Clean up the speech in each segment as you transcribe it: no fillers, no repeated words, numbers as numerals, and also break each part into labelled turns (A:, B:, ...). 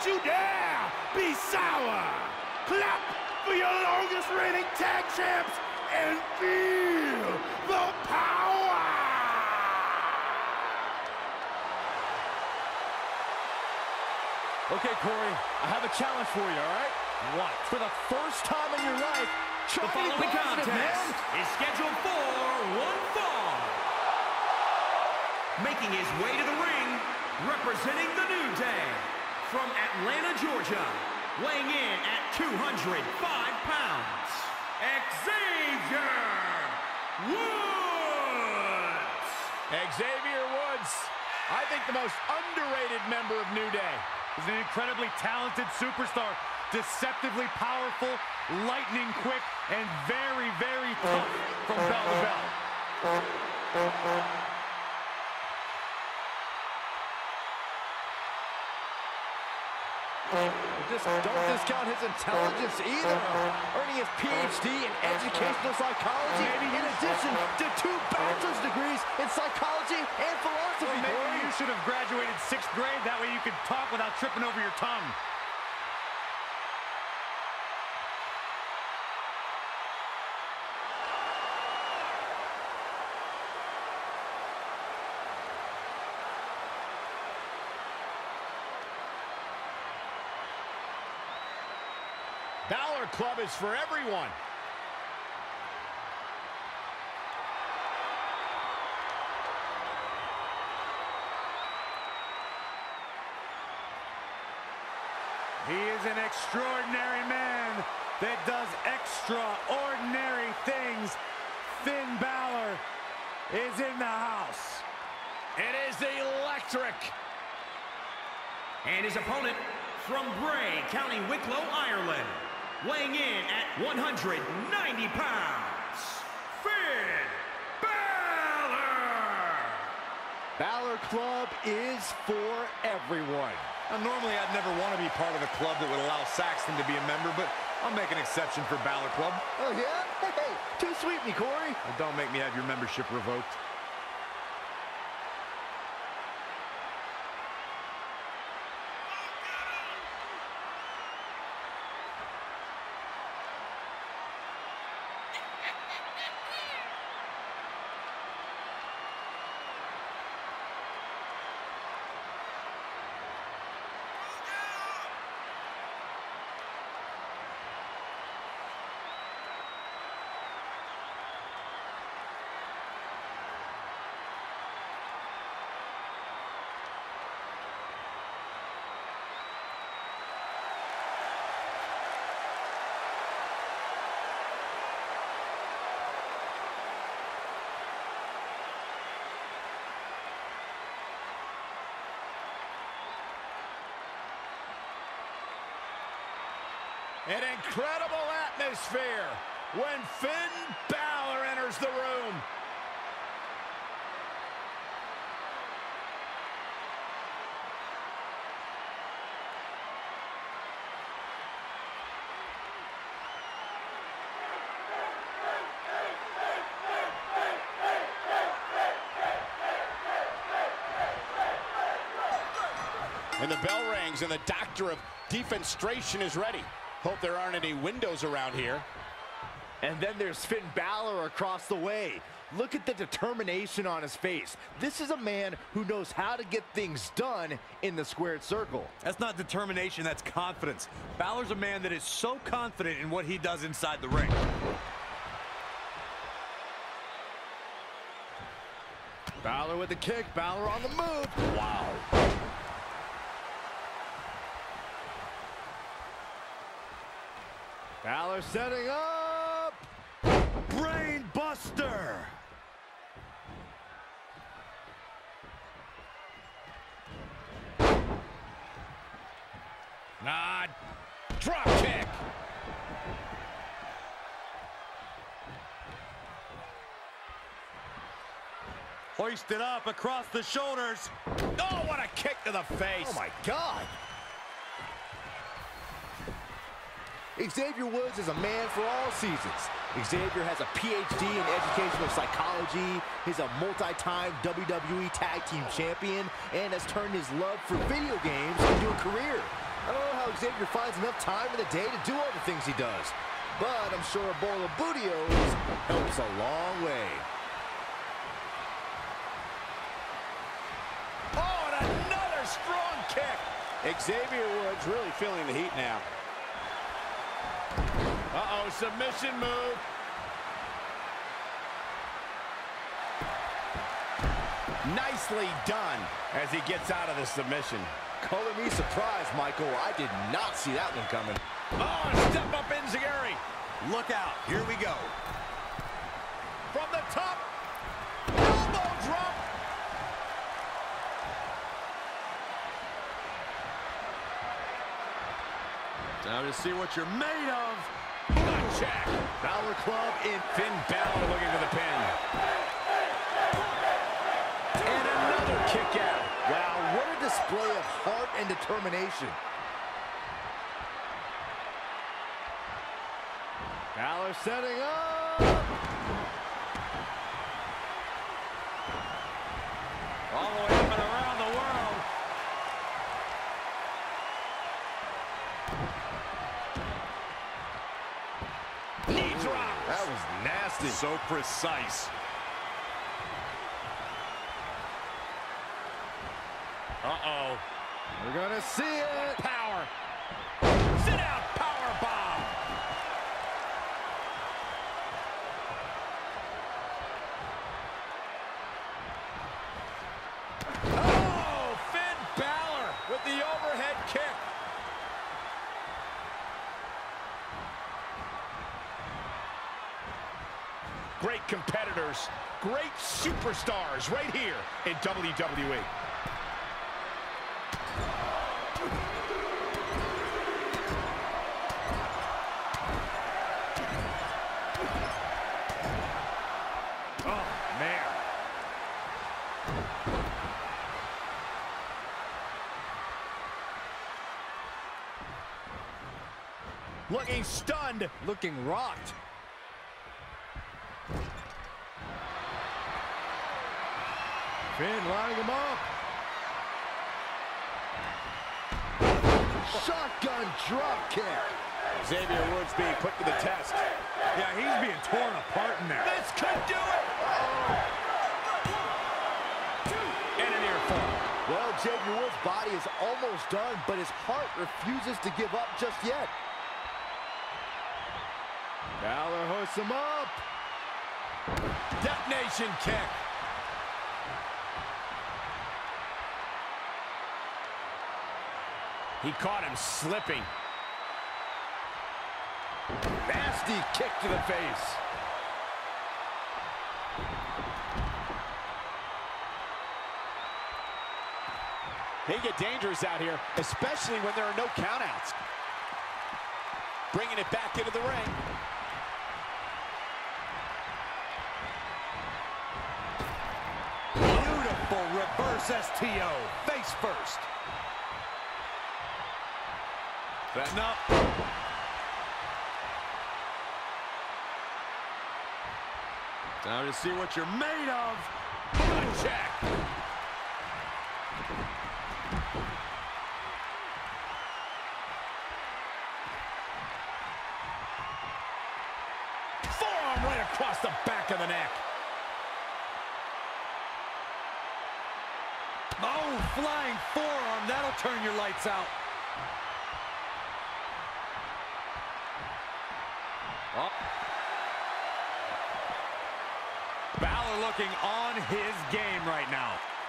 A: you dare be sour. Clap for your longest reigning tag champs and feel the power.
B: Okay, Corey, I have a challenge for you, all right? What? For the first time in your life,
C: the following contest is scheduled for one fall. Making his way to the ring, representing the New Day, from Atlanta, Georgia, weighing in at 205 pounds, Xavier Woods!
B: Xavier Woods, I think the most underrated member of New Day. He's an incredibly talented superstar, deceptively powerful, lightning quick, and very, very tough from bell to bell. Just don't discount his intelligence either. Earning his PhD in educational psychology in addition to 2 bachelor's degrees in psychology and philosophy. Well, maybe you should have graduated 6th grade. That way you could talk without tripping over your tongue. Balor Club is for everyone. He is an extraordinary man that does extraordinary things. Finn Balor is in the house. It is electric.
C: And his opponent from Bray, County Wicklow, Ireland, weighing in at 190 pounds, Finn Balor!
B: Balor Club is for everyone. Now, normally, I'd never want to be part of a club that would allow Saxton to be a member, but I'll make an exception for Balor Club. Oh, yeah? Hey, too sweet me, Corey. Well, don't make me have your membership revoked. An incredible atmosphere when Finn Balor enters the room.
D: And the bell rings and the doctor of defenstration is ready. Hope there aren't any windows around here.
E: And then there's Finn Balor across the way. Look at the determination on his face. This is a man who knows how to get things done in the squared circle.
B: That's not determination, that's confidence. Balor's a man that is so confident in what he does inside the ring. Balor with the kick, Balor on the move. Wow. Balor setting up. Brain Buster.
D: Drop kick.
B: Hoisted up across the shoulders.
D: Oh, what a kick to the face.
E: Oh, my God. Xavier Woods is a man for all seasons. Xavier has a PhD in educational psychology, he's a multi-time WWE Tag Team Champion, and has turned his love for video games into a career. I don't know how Xavier finds enough time in the day to do all the things he does, but I'm sure a bowl of Booty-O's helps a long way.
D: Oh, and another strong kick. Xavier Woods really feeling the heat now. Uh-oh, submission move. Nicely done as he gets out of the submission.
E: Color me surprised, Michael. I did not see that one coming.
D: Oh, step up Enziguri.
A: Look out. Here we go.
D: From the top. Elbow drop.
A: Time to see what you're made of.
D: Good check.
E: Balor Club in.
D: Finn Balor looking for the pin. And another kick out.
E: Wow, what a display of heart and determination. Balor setting up.
A: All the way up and around the world.
D: Knee drop.
E: That was nasty.
A: So precise.
D: Uh-oh.
E: We're gonna see it.
D: Power. Sit out. Power bomb. Oh, Finn Balor with the overhead kick. Great competitors, great superstars right here in WWE.
E: Oh, man.
D: Looking stunned.
E: Looking rocked. Finn lining him up. Shotgun drop kick.
D: Xavier Woods being put to the test.
A: Yeah, he's being torn apart in there.
D: This could do it. And a near fall.
E: Well, Xavier Woods' body is almost done, but his heart refuses to give up just yet. Balor hoists him up.
D: Detonation kick. He caught him slipping.
E: Nasty kick to the face.
D: They get dangerous out here, especially when there are no countouts. Bringing it back into the ring.
A: Beautiful reverse STO. Face first. Setting up. Time to see what you're made of.
D: Good check. Forearm right across the back of the neck.
A: Oh, flying forearm. That'll turn your lights out. Oh. Balor looking on his game right now.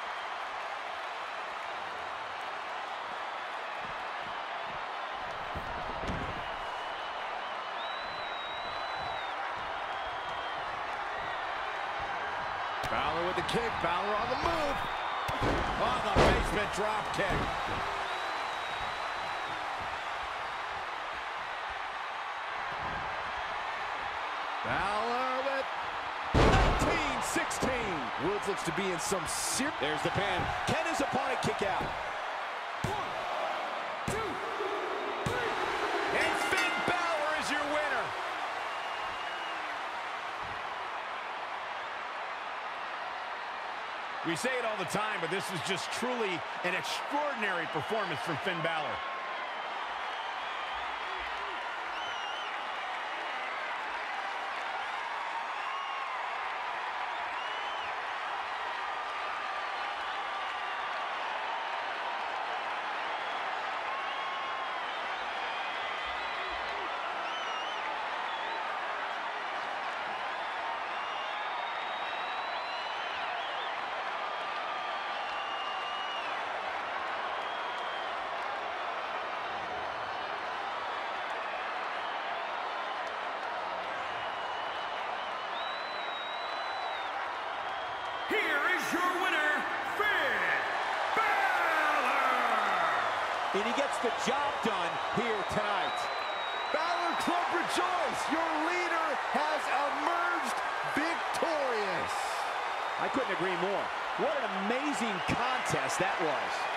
E: Balor with the kick. Balor on the move.
D: On the basement drop kick.
E: Balor with
D: 19-16.
E: Woods looks to be in some serious.
D: There's the pin. Can his opponent kick out?
A: 1, 2, 3.
D: And Finn Balor is your winner. We say it all the time, but this is just truly an extraordinary performance from Finn Balor.
F: the job done here tonight.
E: Balor Club rejoice! Your leader has emerged victorious!
F: I couldn't agree more. What an amazing contest that was.